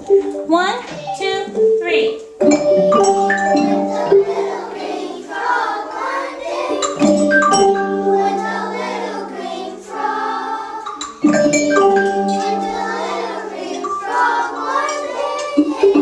1, 2, 3. Went a little green frog one day.